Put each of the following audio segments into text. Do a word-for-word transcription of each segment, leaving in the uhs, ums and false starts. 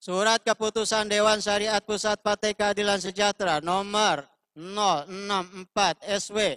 Surat Keputusan Dewan Syariat Pusat Partai Keadilan Sejahtera nomor nol enam empat S W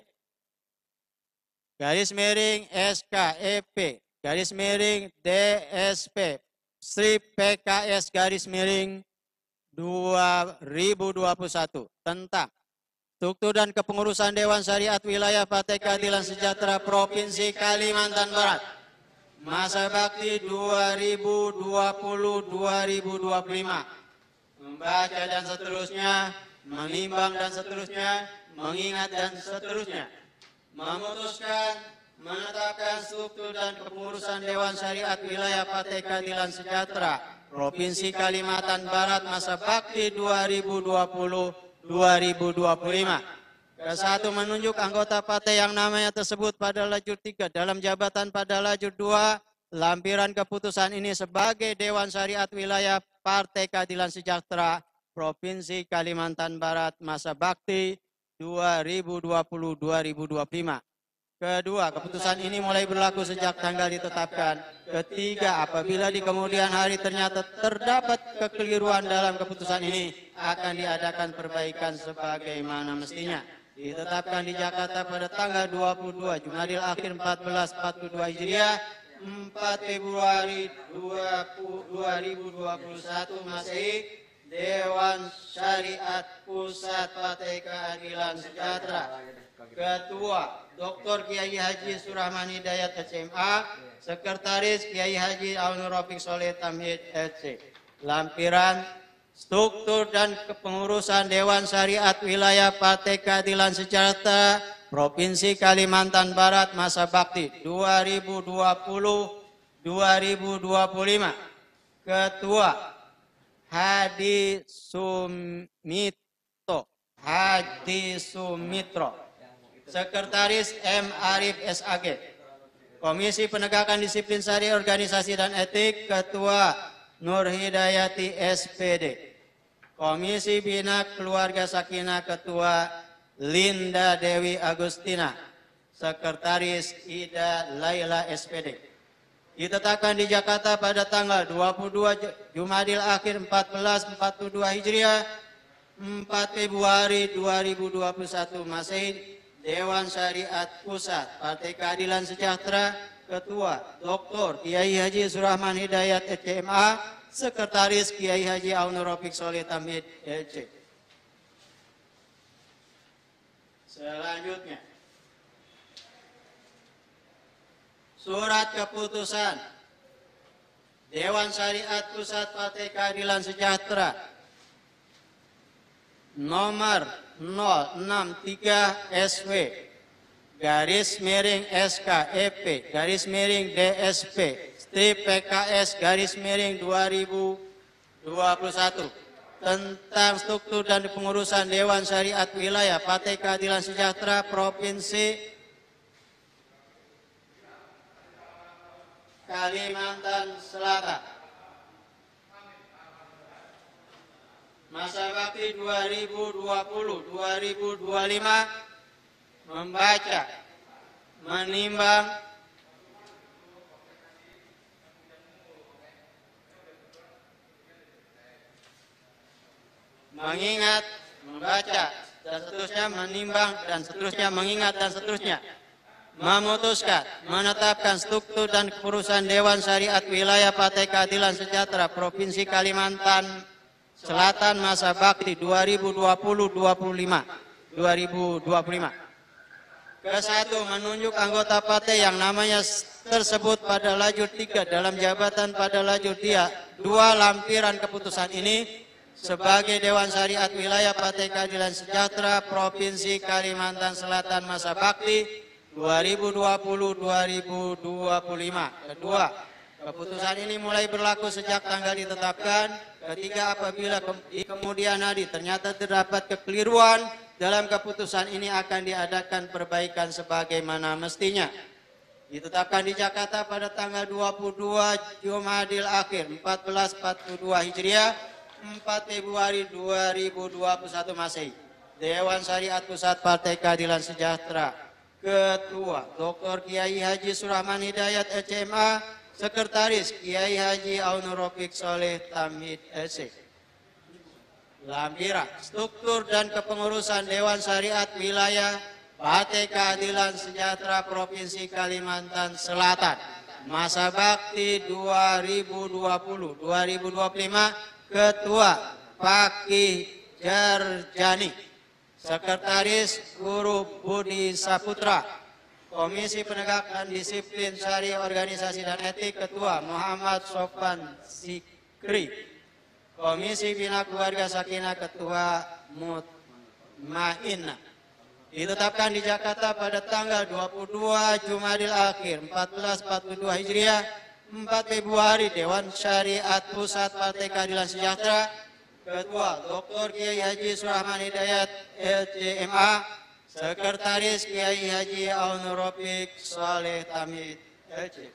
garis miring S K E P garis miring D S P strip P K S garis miring dua ribu dua puluh satu tentang struktur dan kepengurusan Dewan Syariat Wilayah Partai Keadilan Sejahtera Provinsi Kalimantan Barat masa bakti dua ribu dua puluh sampai dua ribu dua puluh lima. Membaca dan seterusnya, menimbang dan seterusnya, mengingat dan seterusnya. Memutuskan, menetapkan struktur dan kepengurusan Dewan Syariat Wilayah Partai Keadilan Sejahtera Provinsi Kalimantan Barat masa bakti dua ribu dua puluh sampai dua ribu dua puluh lima. Kesatu, menunjuk anggota partai yang namanya tersebut pada lajur tiga dalam jabatan pada lajur dua. Lampiran keputusan ini sebagai Dewan Syariat Wilayah Partai Keadilan Sejahtera Provinsi Kalimantan Barat masa bakti dua ribu dua puluh sampai dua ribu dua puluh lima. Kedua, keputusan ini mulai berlaku sejak tanggal ditetapkan. Ketiga, apabila di kemudian hari ternyata terdapat kekeliruan dalam keputusan ini, akan diadakan perbaikan sebagaimana mestinya. Ditetapkan di Jakarta pada tanggal dua puluh dua Jumadil Akhir seribu empat ratus empat puluh dua Hijriah, empat Februari dua ribu dua puluh satu Masehi, Dewan Syariat Pusat Partai Keadilan Sejahtera. Ketua Doktor Kiai Haji Surahman Hidayat S M A, Sekretaris Kiai Haji Aunur Rafiq Soleh Tamhid S C. Lampiran struktur dan kepengurusan Dewan Syariat Wilayah Partai Keadilan Sejahtera Provinsi Kalimantan Barat masa bakti dua ribu dua puluh sampai dua ribu dua puluh lima. Ketua Hadi Sumito Hadi Sumitro, Sekretaris M. Arif S A G. Komisi Penegakan Disiplin Syariah Organisasi dan Etik, Ketua Nur Hidayati S P D. Komisi Bina Keluarga Sakinah, Ketua Linda Dewi Agustina. Sekretaris Ida Laila S P D. Ditetapkan di Jakarta pada tanggal dua puluh dua Jumadil Akhir seribu empat ratus empat puluh dua Hijriah, empat Februari dua ribu dua puluh satu Masehi, Dewan Syariat Pusat Partai Keadilan Sejahtera, Ketua Doktor Kiai Haji Surahman Hidayat S M A, Sekretaris Kiai Haji Aunur Rafiq Soleh Tamhid S C. Selanjutnya, Surat Keputusan Dewan Syariat Pusat Partai Keadilan Sejahtera nomor nol enam tiga S W garis miring S K E P garis miring D S P strip P K S garis miring dua ribu dua puluh satu tentang struktur dan pengurusan Dewan Syariat Wilayah Partai Keadilan Sejahtera Provinsi Kalimantan Selatan masa bakti dua ribu dua puluh sampai dua ribu dua puluh lima. Membaca, menimbang, mengingat, membaca, dan seterusnya, menimbang, dan seterusnya, mengingat, dan seterusnya. Memutuskan, menetapkan struktur dan kepengurusan Dewan Syariat Wilayah Partai Keadilan Sejahtera Provinsi Kalimantan Selatan masa bakti dua ribu dua puluh sampai dua ribu dua puluh lima. Kesatu, menunjuk anggota partai yang namanya tersebut pada lajur tiga dalam jabatan pada lajur dia. Dua, lampiran keputusan ini sebagai Dewan Syariat Wilayah Partai Keadilan Sejahtera Provinsi Kalimantan Selatan masa bakti dua ribu dua puluh sampai dua ribu dua puluh lima. Kedua, keputusan ini mulai berlaku sejak tanggal ditetapkan. Ketiga, apabila ke di kemudian hari ternyata terdapat kekeliruan dalam keputusan ini, akan diadakan perbaikan sebagaimana mestinya. Ditetapkan di Jakarta pada tanggal dua puluh dua Jumadil Akhir seribu empat ratus empat puluh dua Hijriah, empat Februari dua ribu dua puluh satu Masehi. Dewan Syariat Pusat Partai Keadilan Sejahtera. Ketua Doktor Kiai Haji Surahman Hidayat S M A, Sekretaris Kiai Haji Aunur Rafiq Soleh Tamhid S C. Lampiran, struktur dan kepengurusan Dewan Syariat Wilayah Partai Keadilan Sejahtera Provinsi Kalimantan Selatan. Masa bakti dua ribu dua puluh sampai dua ribu dua puluh lima, Ketua Fakih Jarjani. Sekretaris Guru Budi Saputra. Komisi Penegakan Disiplin Syariah Organisasi dan Etik, Ketua Muhammad Sofan Sikri. Komisi Bina Keluarga Sakinah, Ketua Mutmainah. Ditetapkan di Jakarta pada tanggal dua puluh dua Jumadil Akhir seribu empat ratus empat puluh dua Hijriah, empat Februari, Dewan Syariat Pusat Partai Keadilan Sejahtera. Ketua Doktor Kiai Haji Surahman Hidayat L C M A. Sekretaris Kiai Haji Aunur Rafiq Soleh Tamhid L C.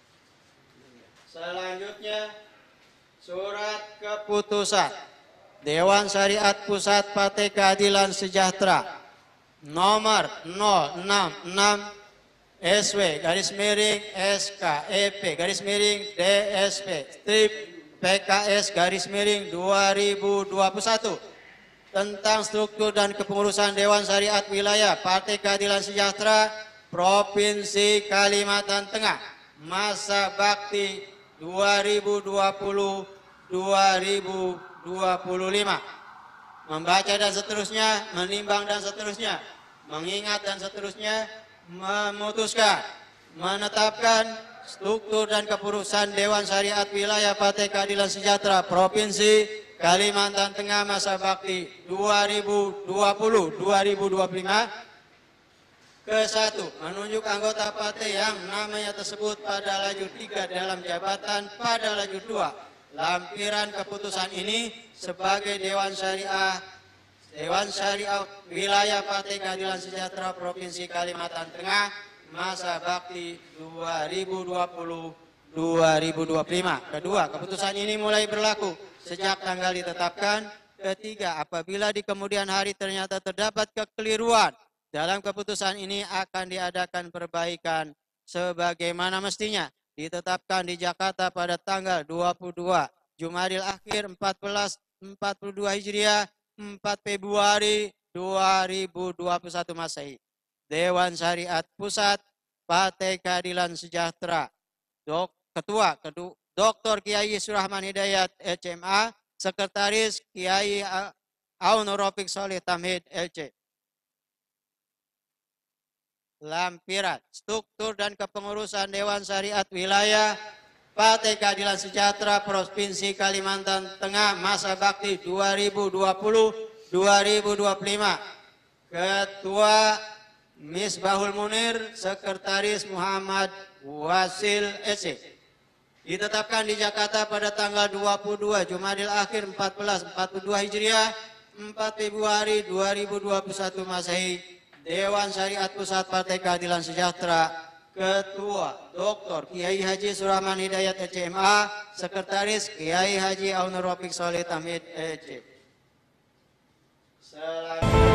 Selanjutnya, surat keputusan Dewan Syariat Pusat Partai Keadilan Sejahtera nomor nol enam enam S W garis miring S K E P garis miring D S P strip P K S garis miring dua ribu dua puluh satu tentang struktur dan kepengurusan Dewan Syariat Wilayah Partai Keadilan Sejahtera Provinsi Kalimantan Tengah masa bakti dua ribu dua puluh sampai dua ribu dua puluh lima. Membaca dan seterusnya, menimbang dan seterusnya, mengingat dan seterusnya, memutuskan, menetapkan struktur dan kepengurusan Dewan Syariat Wilayah Partai Keadilan Sejahtera Provinsi Kalimantan Tengah masa bakti dua ribu dua puluh sampai dua ribu dua puluh lima. Ke satu, menunjuk anggota partai yang namanya tersebut pada lajur tiga dalam jabatan pada lajur dua. Lampiran keputusan ini sebagai Dewan Syariah Dewan Syariah Wilayah Partai Keadilan Sejahtera Provinsi Kalimantan Tengah masa bakti dua ribu dua puluh sampai dua ribu dua puluh lima. Kedua, keputusan ini mulai berlaku sejak tanggal ditetapkan. Ketiga, apabila di kemudian hari ternyata terdapat kekeliruan dalam keputusan ini, akan diadakan perbaikan sebagaimana mestinya. Ditetapkan di Jakarta pada tanggal dua puluh dua Jumadil Akhir seribu empat ratus empat puluh dua Hijriah, empat Februari dua ribu dua puluh satu Masehi. Dewan Syariat Pusat Partai Keadilan Sejahtera. Dok, Ketua Doktor Kiai Surahman Hidayat L C M A. Sekretaris Kiai Aunur Rafiq Soleh Tamhid L C. Lampiran, struktur dan kepengurusan Dewan Syariat Wilayah Partai Keadilan Sejahtera Provinsi Kalimantan Tengah masa bakti dua ribu dua puluh sampai dua ribu dua puluh lima. Ketua Misbahul Munir, Sekretaris Muhammad Wasil S C. Ditetapkan di Jakarta pada tanggal dua puluh dua Jumadil Akhir seribu empat ratus empat puluh dua Hijriah, empat Februari dua ribu dua puluh satu Masehi. Dewan Syariat Pusat Partai Keadilan Sejahtera. Ketua Doktor Kiai Haji Surahman Hidayat L C M A. Sekretaris Kiai Haji Aunur Rafiq Soleh Tamhid L C. Selamat